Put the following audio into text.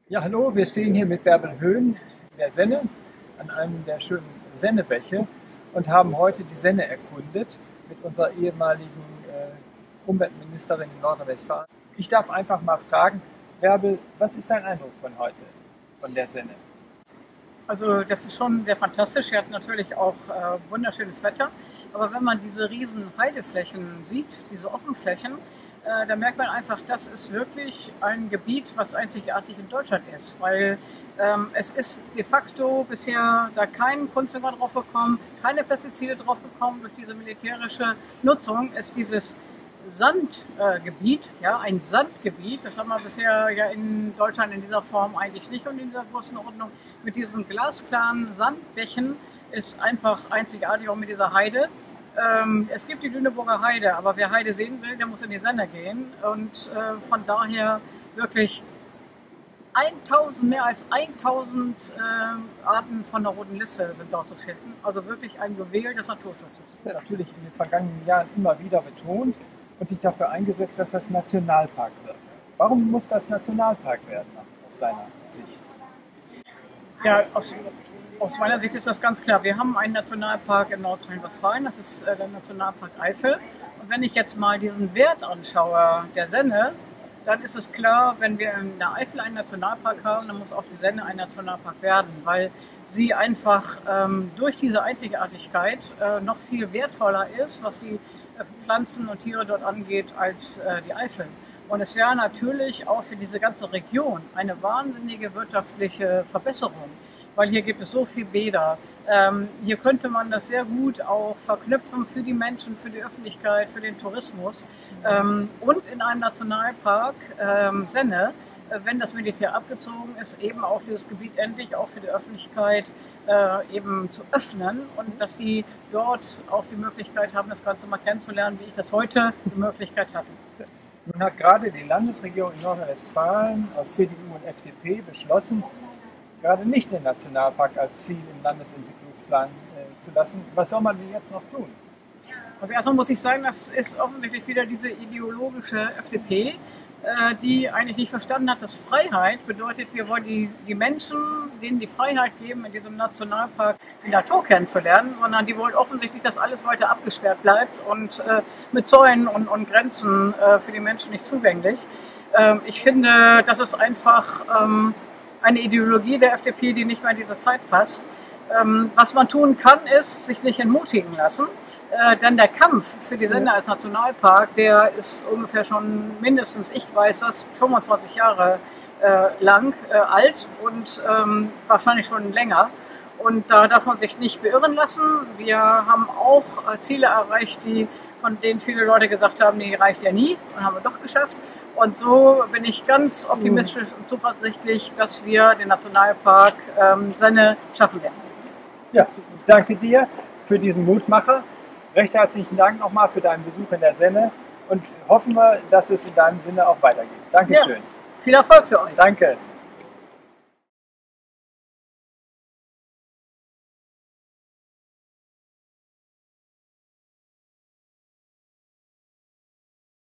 Ja, hallo, wir stehen hier mit Bärbel Höhn in der Senne an einem der schönen Sennebäche und haben heute die Senne erkundet mit unserer ehemaligen Umweltministerin in Nordrhein-Westfalen. Ich darf einfach mal fragen, Bärbel, was ist dein Eindruck von heute, von der Senne? Also das ist schon sehr fantastisch. Wir hatten natürlich auch wunderschönes Wetter. Aber wenn man diese riesen Heideflächen sieht, diese Offenflächen, da merkt man einfach, das ist wirklich ein Gebiet, was einzigartig in Deutschland ist. Weil es ist de facto bisher da kein Kunstdünger drauf gekommen, keine Pestizide drauf gekommen. Durch diese militärische Nutzung ist dieses Sandgebiet, ja, ein Sandgebiet, das haben wir bisher ja in Deutschland in dieser Form eigentlich nicht und in dieser Größenordnung. Mit diesen glasklaren Sandbächen ist einfach einzigartig, auch mit dieser Heide. Es gibt die Lüneburger Heide, aber wer Heide sehen will, der muss in die Senne gehen und von daher wirklich mehr als 1000 Arten von der roten Liste sind dort zu finden. Also wirklich ein Juwel des Naturschutzes. Ja, natürlich in den vergangenen Jahren immer wieder betont und dich dafür eingesetzt, dass das Nationalpark wird. Warum muss das Nationalpark werden, aus deiner Sicht? Ja, aus meiner Sicht ist das ganz klar. Wir haben einen Nationalpark in Nordrhein-Westfalen, das ist der Nationalpark Eifel. Und wenn ich jetzt mal diesen Wert anschaue, der Senne, dann ist es klar, wenn wir in der Eifel einen Nationalpark haben, dann muss auch die Senne ein Nationalpark werden, weil sie einfach durch diese Einzigartigkeit noch viel wertvoller ist, was die Pflanzen und Tiere dort angeht, als die Eifel. Und es wäre natürlich auch für diese ganze Region eine wahnsinnige wirtschaftliche Verbesserung, weil hier gibt es so viele Bäder. Hier könnte man das sehr gut auch verknüpfen für die Menschen, für die Öffentlichkeit, für den Tourismus. Und in einem Nationalpark Senne, wenn das Militär abgezogen ist, eben auch dieses Gebiet endlich auch für die Öffentlichkeit eben zu öffnen und dass die dort auch die Möglichkeit haben, das Ganze mal kennenzulernen, wie ich das heute die Möglichkeit hatte. Nun hat gerade die Landesregierung in Nordrhein-Westfalen aus CDU und FDP beschlossen, gerade nicht den Nationalpark als Ziel im Landesentwicklungsplan zu lassen. Was soll man denn jetzt noch tun? Also erstmal muss ich sagen, das ist offensichtlich wieder diese ideologische FDP, die eigentlich nicht verstanden hat, dass Freiheit bedeutet, wir wollen die Menschen, denen die Freiheit geben, in diesem Nationalpark die Natur kennenzulernen, sondern die wollen offensichtlich, dass alles weiter abgesperrt bleibt und mit Zäunen und Grenzen für die Menschen nicht zugänglich. Ich finde, das ist einfach eine Ideologie der FDP, die nicht mehr in diese Zeit passt. Was man tun kann, ist, sich nicht entmutigen lassen. Denn der Kampf für die Senne als Nationalpark, der ist ungefähr schon mindestens, ich weiß das, 25 Jahre lang alt und wahrscheinlich schon länger. Und da darf man sich nicht beirren lassen. Wir haben auch Ziele erreicht, von denen viele Leute gesagt haben, die reicht ja nie, und haben wir doch geschafft. Und so bin ich ganz optimistisch und zuversichtlich, dass wir den Nationalpark Senne schaffen werden. Ja, ich danke dir für diesen Mutmacher. Recht herzlichen Dank nochmal für deinen Besuch in der Senne und hoffen wir, dass es in deinem Sinne auch weitergeht. Dankeschön. Ja, viel Erfolg für euch. Danke.